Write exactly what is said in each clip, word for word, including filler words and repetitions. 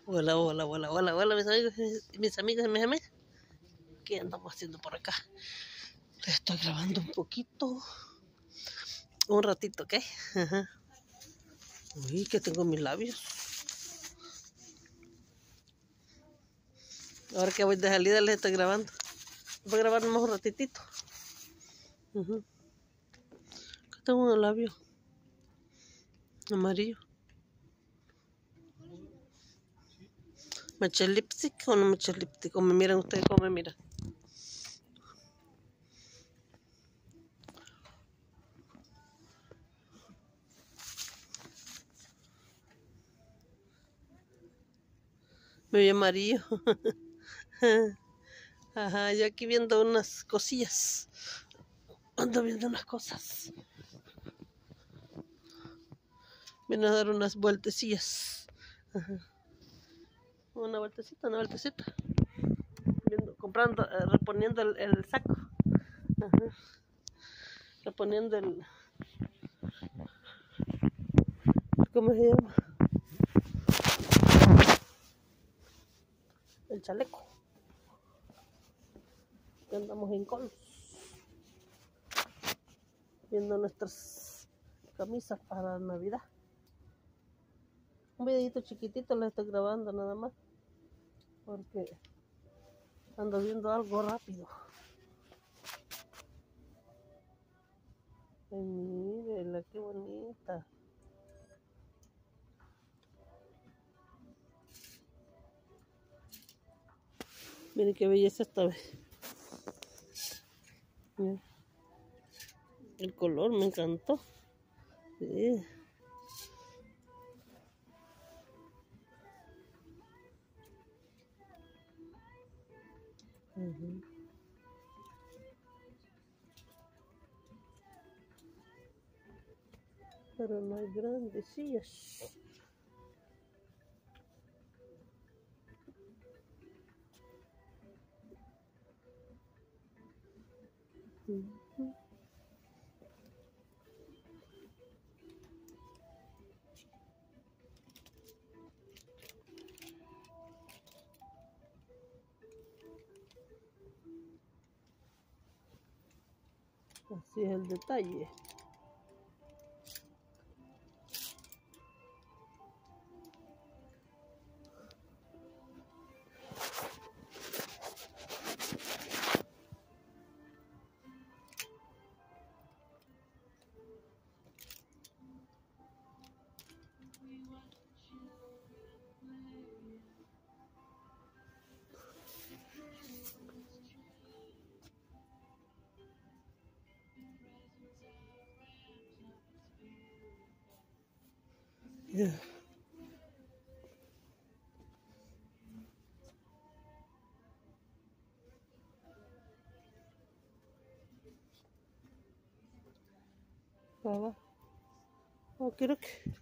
Hola, hola, hola, hola, hola, mis amigos, mis amigos y mis amigas. ¿Qué andamos haciendo por acá? Les estoy grabando un poquito. Un ratito, ¿ok? Ajá. Uy, que tengo mis labios. Ahora que voy de salida les estoy grabando. Voy a grabar más un ratitito. Uh-huh. Acá tengo unos labios amarillo. ¿Me eché lipstick o no me eché lipstick? ¿Cómo me miran ustedes? ¿Cómo me miran? Me vi amarillo. Ajá, yo aquí viendo unas cosillas. Ando viendo unas cosas. Vine a dar unas vueltecillas. Ajá. Una vueltecita, una vueltecita. Viendo, comprando, eh, reponiendo el, el saco. Ajá. Reponiendo el... ¿Cómo se llama? El chaleco. Que andamos en colos. Viendo nuestras camisas para Navidad. Un videito chiquitito les estoy grabando nada más. Porque ando viendo algo rápido. Ay, mírela, qué bonita. Miren qué belleza esta vez. Miren. El color me encantó. Sí. Uh-huh. Pero no hay grandes sillas. Uh-huh. Así es el detalle. Yeah. Para. Oh, creo que.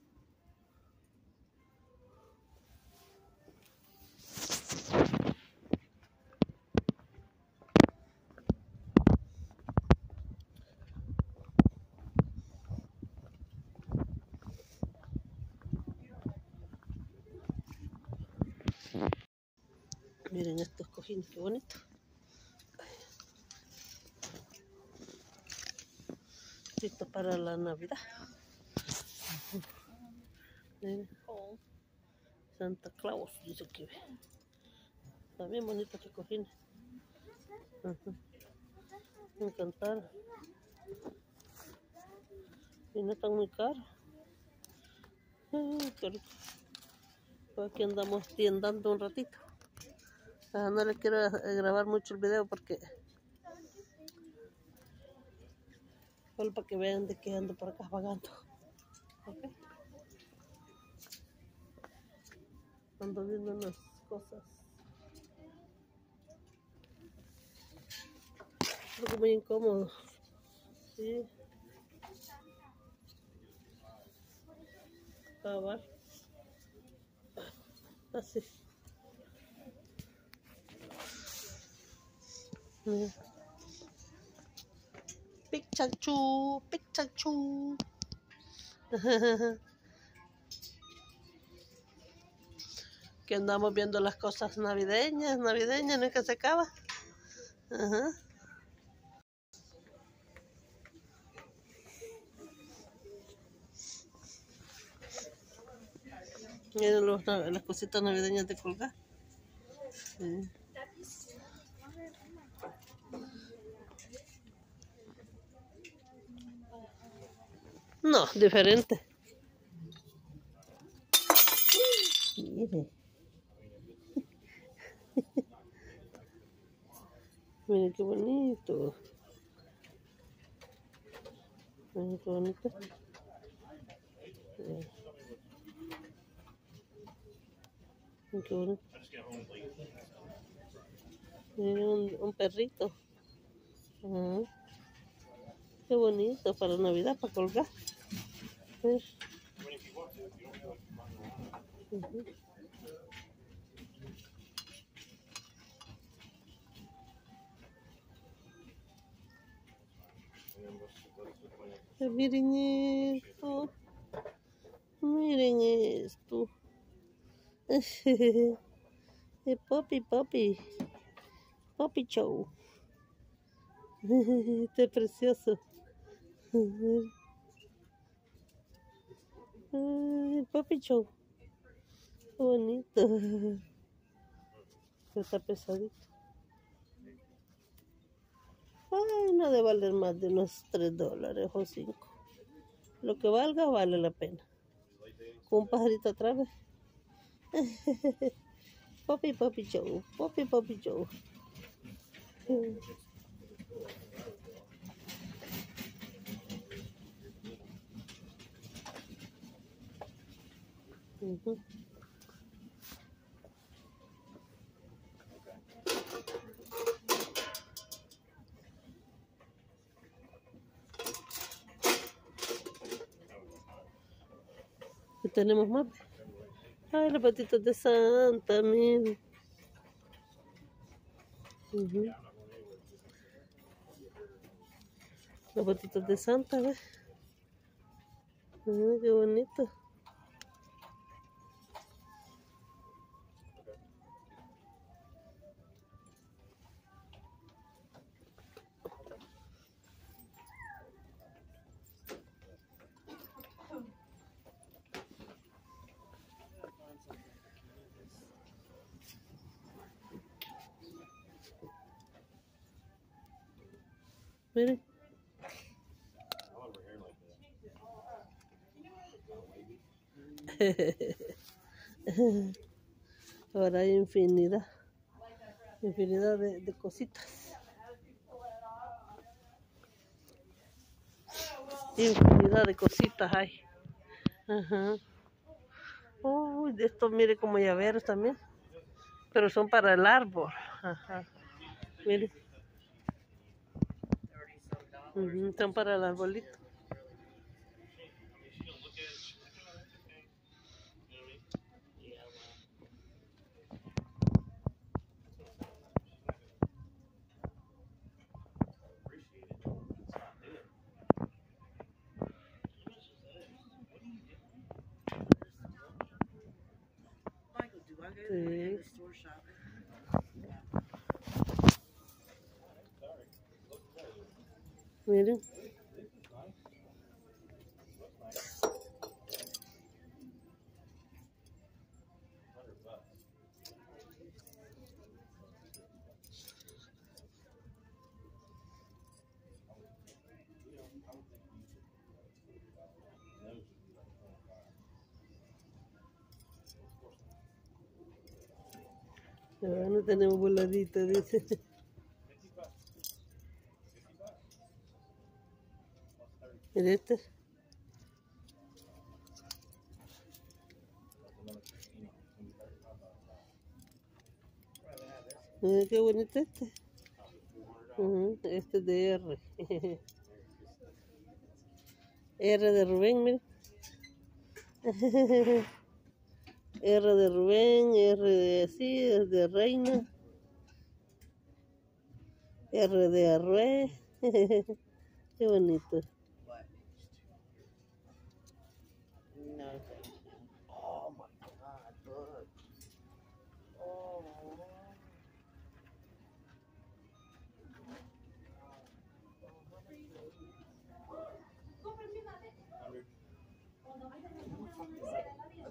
Miren estos cojines, qué bonitos. Listo para la Navidad. Miren. Santa Claus, dice que está bien bonito este cojines. Uh-huh. Me encantaron. Y no están muy caros. Uh, pero aquí andamos tiendando un ratito. Ah, no les quiero grabar mucho el video porque solo para que vean de qué ando por acá vagando. ¿Okay? Ando viendo unas cosas. Algo muy incómodo. Sí. Acabar. Así. Mira. Pikachu, Pikachu. Que andamos viendo las cosas navideñas, navideñas, no es que se acaba. Ajá. Miren los, las cositas navideñas de colgar. Sí. No, diferente. Mire. Miren qué bonito. Miren qué bonito. Miren qué bonito. Miren un, un perrito. Ajá. Qué bonito para Navidad, para colgar. Uh-huh. Miren esto. Miren esto. Poppy, Poppy. Poppy Show. Este es precioso. Ay, Poppy Show. Qué bonito. Está pesadito. Ay, no debe valer más de unos tres dólares o cinco. Lo que valga, vale la pena. Con un pajarito atrás. Poppy, Poppy Show. Poppy, Poppy Show. Uh-huh. ¿Qué tenemos más? Ay, los patitos de Santa, miren. Uh-huh. Los patitos de Santa, ¿ves? Uh, qué bonito. Miren. Ahora hay infinidad, infinidad de, de cositas. Infinidad de cositas hay. Ajá. Uy, de estos mire como llaveros también. Pero son para el árbol. Ajá. Mire. Uh-huh, son para el arbolito. Sí. Miren. Ah, no tenemos voladita, dice. Mira este. Mira qué bonito este. Uh-huh, este es de R. R de Rubén, mira. R de Rubén, R de así, de Reina. R de Arrué. Qué bonito. Oh my God, look.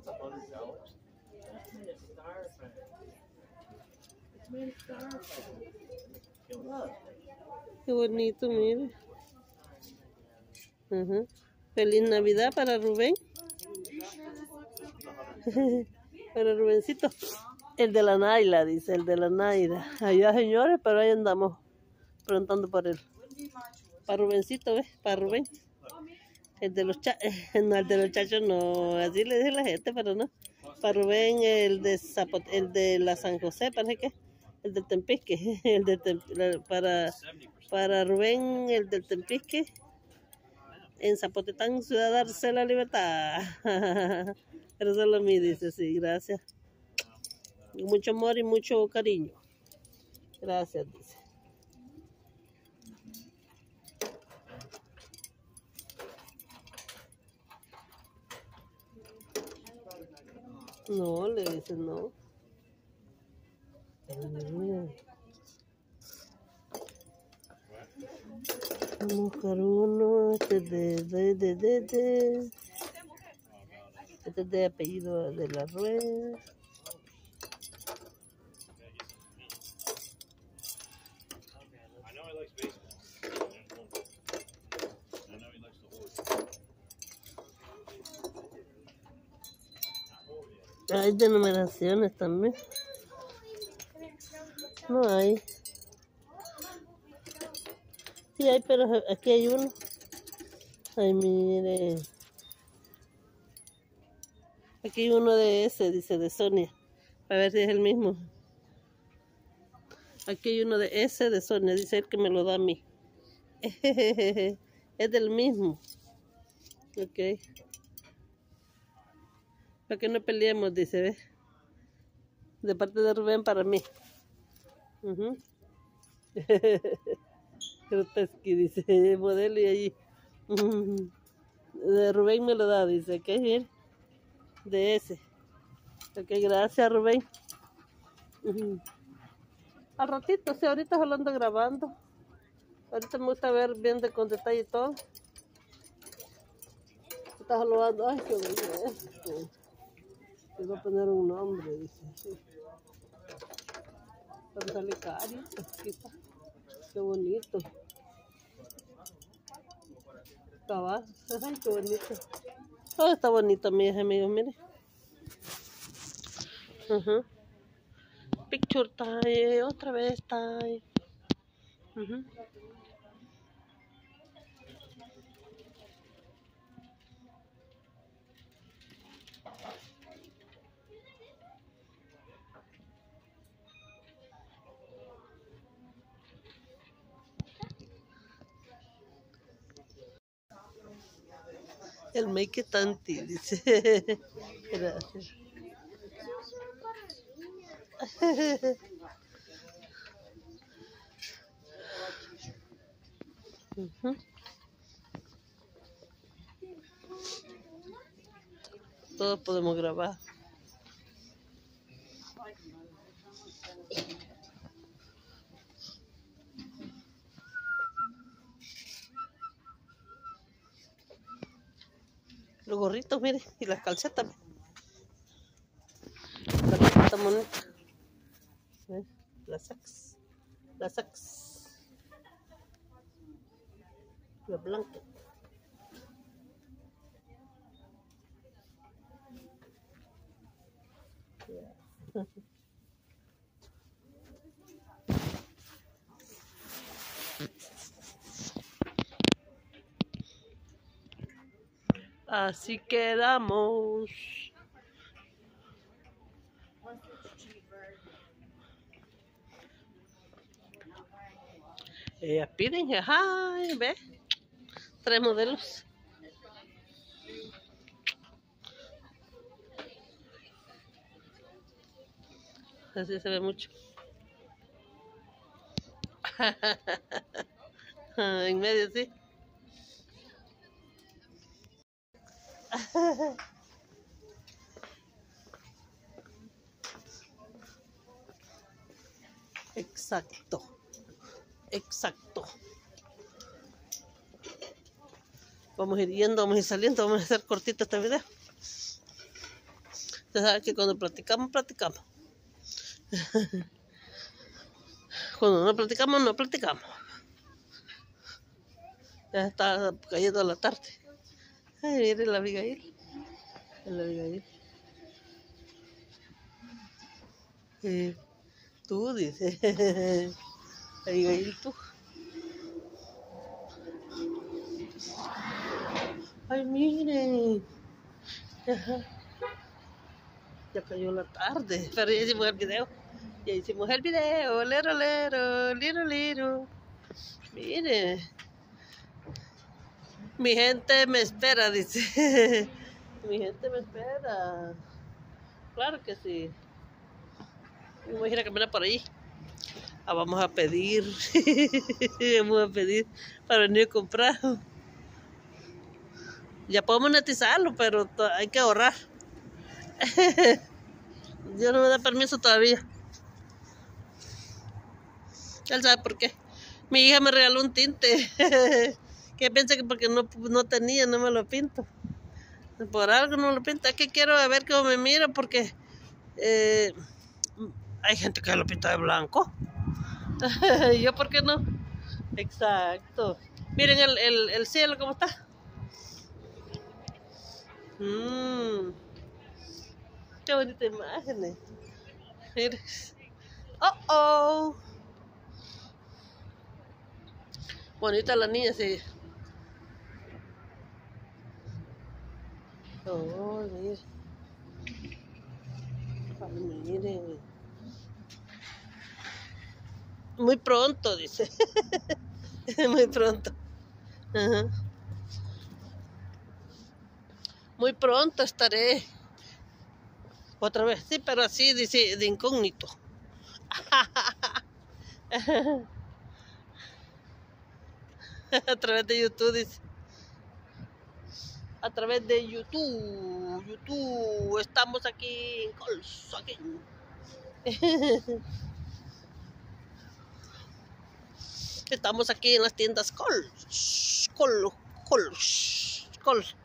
Qué bonito, mire. Uh-huh. Feliz Navidad para Rubén. Para Rubencito. El de la Naila, dice, el de la Naila. Allá, señores, pero ahí andamos preguntando por él. Para Rubencito, ¿ves? Para Rubén. El de los chachos, no, el de los chachos no, así le dice la gente, pero no. Para Rubén, el de Zapot, el de la San José, parece que el del Tempisque, el de Tem, para, para Rubén, el del Tempisque, en Zapotetán, Ciudad Darse la Libertad. Pero solo a mí dice, sí, gracias. Mucho amor y mucho cariño. Gracias, dice. No, le dice no. Vamos a buscar uno. Este de, de, de, de, de. Este es de apellido de la Rueda. Hay de numeraciones también. No hay. Sí hay, pero aquí hay uno. Ay, mire. Aquí hay uno de ese, dice, de Sonia. A ver si es el mismo. Aquí hay uno de ese de Sonia, dice él que me lo da a mí. Es del mismo. Ok. Para que no peleemos, dice, ¿ves? De parte de Rubén para mí. Uh-huh. Grotesqui, dice, modelo y allí. Uh-huh. De Rubén me lo da, dice, ¿qué es? De ese. Ok, gracias, Rubén. Uh-huh. Al ratito, sí, ahorita solo ando grabando. Ahorita me gusta ver bien de con detalle todo. Está solo ando, ay, qué bonito esto. Le voy a poner un nombre, dice. Pero sale carito, aquí está. Qué bonito. Cabal, ay, qué bonito. Todo está bonito, mis amigos, miren. Uh-huh. Picture time, otra vez time. Uh-huh. El make tanti, dice. Gracias. Uh-huh. Todos podemos grabar. Los gorritos, miren, y las calcetas. La calceta bonita. ¿Eh? La sax. La sax. La blanca. Yeah. Así quedamos. Ellas piden, ay, ve, tres modelos. Así se ve mucho. En medio, sí. Exacto. Exacto. Vamos a ir yendo, vamos a ir saliendo, vamos a hacer cortito este video. Usted sabe que cuando platicamos, platicamos. Cuando no platicamos, no platicamos. Ya está cayendo la tarde. Ay, mire la Abigail. La Abigail. Eh, tú dices. Abigail, tú. Ay, miren. Ajá. Ya cayó la tarde. Pero ya hicimos el video. Ya hicimos el video. Lero, lero, lero, lero. Miren. Mi gente me espera, dice. Mi gente me espera. Claro que sí. Voy a ir a caminar por ahí. Ah, vamos a pedir. Vamos a pedir para venir a comprar. Ya podemos monetizarlo, pero hay que ahorrar. Dios no me da permiso todavía. Él sabe por qué. Mi hija me regaló un tinte. Que piensa que porque no, no tenía, no me lo pinto. Por algo no lo pinto. Es que quiero ver cómo me mira porque eh, hay gente que lo pinta de blanco. ¿Yo por qué no? Exacto. Miren el, el, el cielo cómo está. Mmm. Qué bonita imagen. Miren. Oh, oh. Bonita la niña, sí. Oh, miren. Ay, miren. Muy pronto, dice. Muy pronto. Ajá. Muy pronto estaré. Otra vez, sí, pero así dice, de incógnito. A través de YouTube, dice. A través de YouTube. YouTube. Estamos aquí en Colso, aquí. Estamos aquí en las tiendas Cols. Col, Cols. Cols.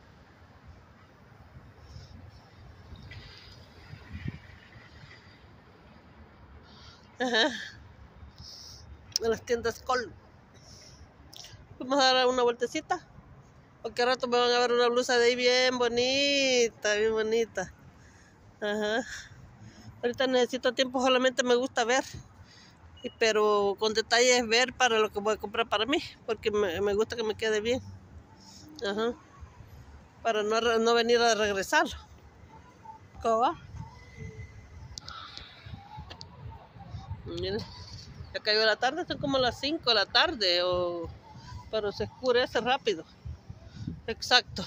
Ajá. En las tiendas Col. Vamos a dar una vueltecita. Porque rato me van a ver una blusa de ahí bien bonita, bien bonita. Ajá. Ahorita necesito tiempo, solamente me gusta ver. Pero con detalles ver para lo que voy a comprar para mí. Porque me, me gusta que me quede bien. Ajá. Para no, no venir a regresarlo. ¿Cómo va? Miren. Ya cayó la tarde, son como las cinco de la tarde. O... Pero se oscurece rápido. Exacto.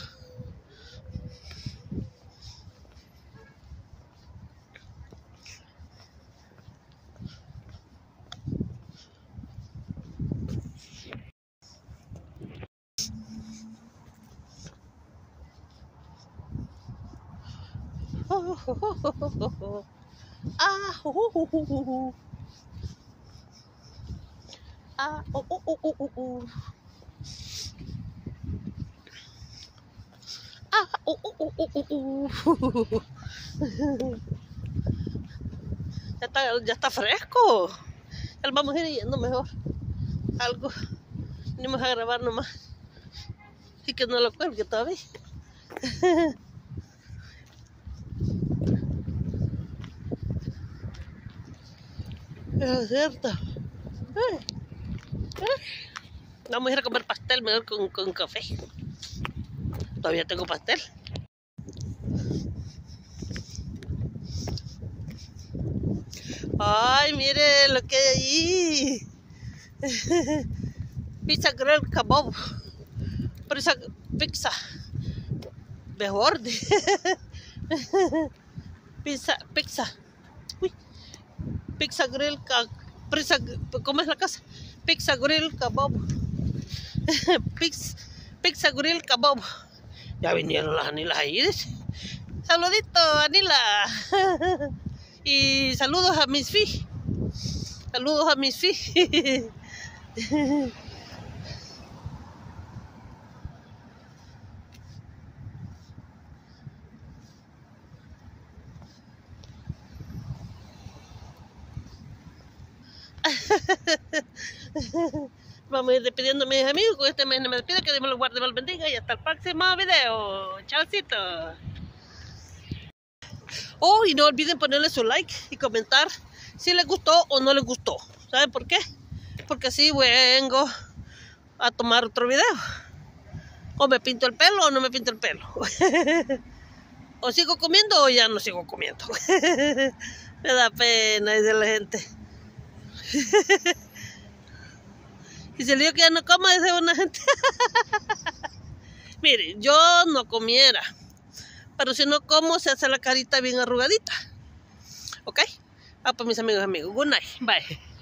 Oh, oh, oh, oh, oh, oh. Ah, oh, oh, oh, oh, oh. Ah, oh, oh, oh, oh, oh. Ah, oh, oh, oh, oh, oh. Ya está, ya está fresco. Ya lo vamos a ir yendo mejor. Algo. Venimos a grabar nomás. Y que no lo cuelgue todavía. Es cierto. Ay, ay. Vamos a ir a comer pastel mejor con, con café. Todavía tengo pastel. Ay, mire lo que hay ahí. Pizza grill kebab. Pizza, pizza. Mejor. Pizza, pizza. Uy. Pizza grill, pizza, ¿cómo es la casa? Pizza grill kebab. Pizza, pizza grill kebab. Ya vinieron las anilas ahí. Saludito, Anila. Y saludos a mis fi. Saludos a mis fi. Vamos a ir despidiendo a mis amigos. Con este mes no me despido. Que Dios me los guarde y me los bendiga. Y hasta el próximo video. Chaucito. Oh, y no olviden ponerle su like y comentar si les gustó o no les gustó. ¿Saben por qué? Porque así vengo a tomar otro video. O me pinto el pelo o no me pinto el pelo. O sigo comiendo o ya no sigo comiendo. Me da pena, dice la gente. Y se le digo que ya no como, dice una gente. Mire, yo no comiera. Pero si no como, se hace la carita bien arrugadita. ¿Ok? Ah, pues mis amigos, amigos. Good night. Bye.